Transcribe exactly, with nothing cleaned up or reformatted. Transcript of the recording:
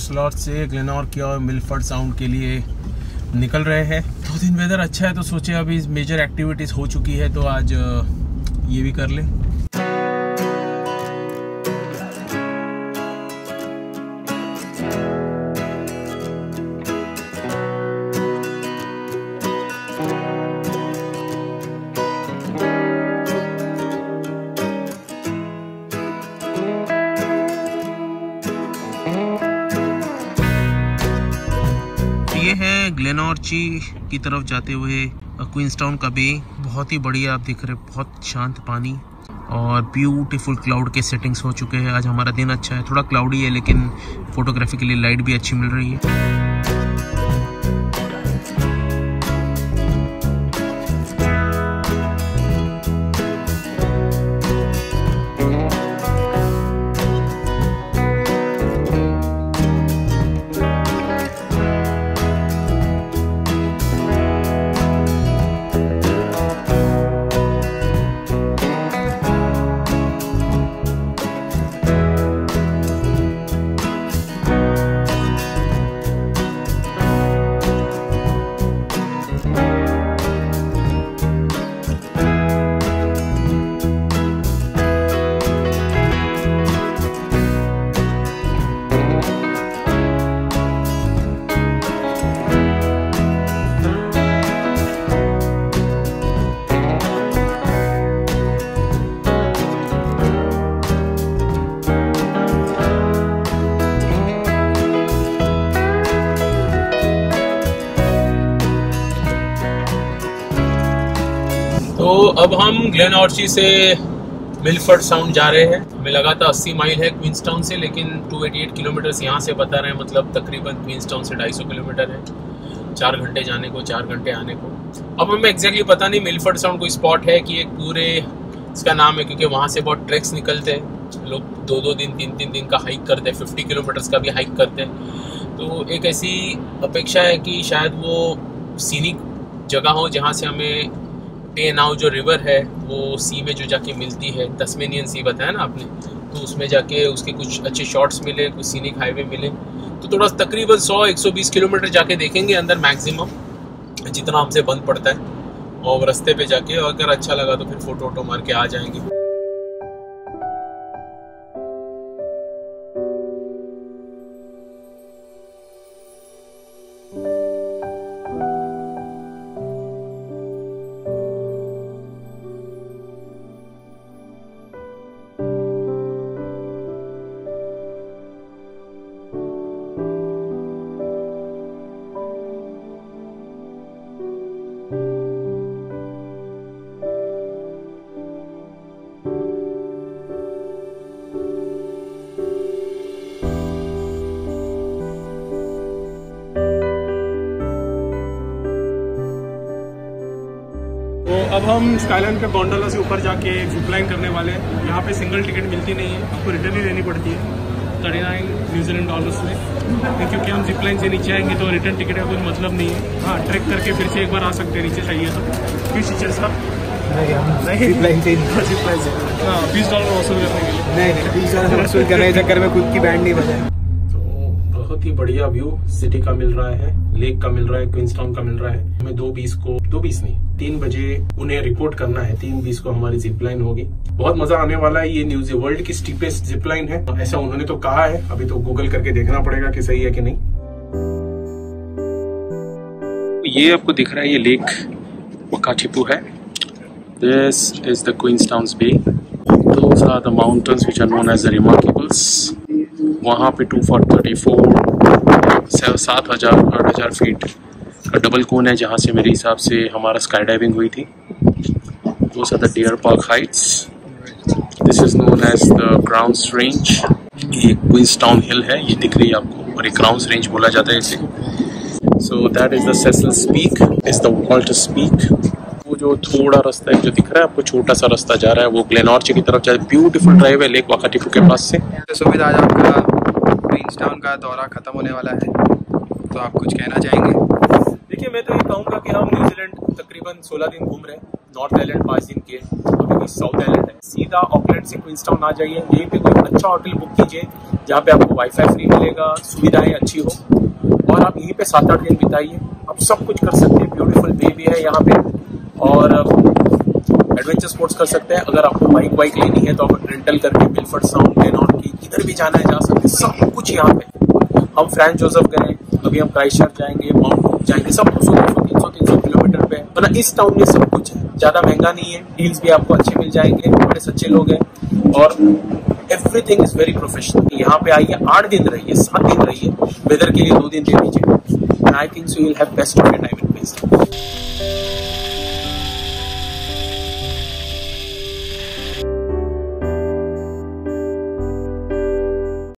Slot से ग्लेनॉर्ची और मिलफर्ड sound के लिए निकल रहे हैं। दो दिन वेदर अच्छा है तो सोचे अभी मेजर एक्टिविटीज़ हो चुकी है तो आज ये भी कर लें। ये है ग्लेनॉर्ची की तरफ जाते हुए क्वींसटाउन का बे। बहुत ही बढ़िया आप दिख रहे, बहुत शांत पानी और ब्यूटीफुल क्लाउड के सेटिंग्स हो चुके हैं। आज हमारा दिन अच्छा है, थोड़ा क्लाउडी है लेकिन फोटोग्राफी के लिए लाइट भी अच्छी मिल रही है। तो अब हम ग्लेनॉर्ची से मिलफर्ड साउंड जा रहे हैं। हमें लगा था अस्सी माइल है क्वींसटाउन से, लेकिन दो सौ अट्ठासी किलोमीटर यहाँ से बता रहे हैं, मतलब तकरीबन क्वींसटाउन से ढाई सौ किलोमीटर है। चार घंटे जाने को, चार घंटे आने को। अब हमें एग्जैक्टली पता नहीं मिलफर्ड साउंड कोई स्पॉट है कि एक पूरे इसका नाम है, क्योंकि वहाँ से बहुत ट्रैक्स निकलते हैं। लोग दो दो दिन तीन तीन दिन का हाइक करते हैं, फिफ्टी किलोमीटर्स का भी हाइक करते हैं। तो एक ऐसी अपेक्षा है कि शायद वो सीनिक जगह हो जहाँ से हमें पे नाउ जो रिवर है वो सी में जो जाके मिलती है, तस्मेनियन सी बताया ना आपने, तो उसमें जाके उसके कुछ अच्छे शॉट्स मिले, कुछ सीनिक हाईवे मिले। तो थोड़ा तकरीबन सौ एक सौ बीस किलोमीटर जाके देखेंगे अंदर मैक्सिमम, जितना हमसे बंद पड़ता है। और रास्ते पे जाके अगर अच्छा लगा तो फिर फोटो वोटो मार के आ जाएंगे। अब हम स्काईलाइन पे गोंडोला से ऊपर जाके जिपलाइन करने वाले हैं। यहाँ पे सिंगल टिकट मिलती नहीं है, आपको रिटर्न ही लेनी पड़ती है थर्टी नाइन न्यूजीलैंड डॉलर्स में, क्योंकि हम जिपलाइन से नीचे आएंगे तो रिटर्न टिकट का कोई मतलब नहीं है। हाँ, ट्रैक करके फिर से एक बार आ सकते हैं नीचे, चाहिए तो फिर शिशर का नहीं जिपलाइन से जिपलाइन से हाँ बीस डॉलर वसूल करने के लिए नहीं नहीं बीस डॉलर वसूल करने के चक्कर में खुद की बैंड नहीं बजाए। बहुत ही बढ़िया व्यू सिटी का मिल रहा है, लेक का मिल रहा है, क्वींसटाउन का मिल रहा है। हमें दो बीस को दो बीस नहीं तीन बजे उन्हें रिपोर्ट करना है। तीन बीस को हमारी जिपलाइन होगी। बहुत मजा आने वाला है। ये न्यूजीलैंड की स्टीपेस्ट जिपलाइन है, ऐसा उन्होंने तो कहा है। अभी तो गूगल करके देखना पड़ेगा कि सही है कि नहीं। ये आपको दिख रहा है, ये लेक वकाटिपू है। This is the Queenstown bay. Those are the mountains which are known as the Remarkables. वहाँ पे टू फॉर थर्टी फोर सात हजार आठ हजार फीट का डबल कोन है, जहाँ से मेरे हिसाब से हमारा स्काई डाइविंग हुई थी। Those are the Deer Park Heights. This is known as the Grounds Range. ये क्वींसटाउन हिल है, ये दिख रही है आपको, और ये ग्राउंड्स रेंज बोला जाता है इसे। So that is the Cecil's Peak, is the Walter's Peak. वो जो थोड़ा रास्ता है जो दिख रहा है आपको, छोटा सा रास्ता जा रहा है, वो ग्लेनॉर्ची की तरफ जा रहा है। ब्यूटीफुल ड्राइव है लेक वकाटिपू के पास से। सुविधा आज आपका क्वींसटाउन का दौरा खत्म होने वाला है, तो आप कुछ कहना चाहेंगे? देखिए, मैं तो ये कहूँगा कि हम न्यूजीलैंड तकरीबन सोलह दिन घूम रहे हैं, नॉर्थ आइलैंड पाँच दिन के। अभी कोई साउथ आइलैंड है। सीधा ऑकलैंड से क्वींसटाउन आ जाइए, यहीं पे कोई अच्छा होटल बुक कीजिए जहाँ पे आपको वाईफाई फ्री मिलेगा, सुविधाएं अच्छी हो, और आप यहीं पे सात आठ दिन बिताइए। आप सब कुछ कर सकते हैं। ब्यूटीफुल बे भी है यहाँ पे, और एडवेंचर स्पोर्ट्स कर सकते हैं। अगर आपको बाइक वाइक लेनी है तो आप रेंटल करके मिलफर्ड साउंड, ग्लेनॉर्ची की किधर भी जाना है जा सकते हैं। सब कुछ यहाँ पे। हम फ्रांस जोसेफ गए, अभी हम क्राइस्टचर्च जाएंगे, माउंट कुक जाएंगे, सब कुछ तीन सौ तीन सौ किलोमीटर पे। तो ना इस टाउन में सब कुछ है, ज्यादा महंगा नहीं है, डील्स भी आपको अच्छे मिल जाएंगे, बड़े सच्चे लोग हैं, और एवरीथिंग इज वेरी प्रोफेशनल। यहाँ पे आइए, आठ दिन रहिए, सात दिन रहिए, वेदर के लिए दो दिन दे दीजिए, and I think so you will have best of your time in place.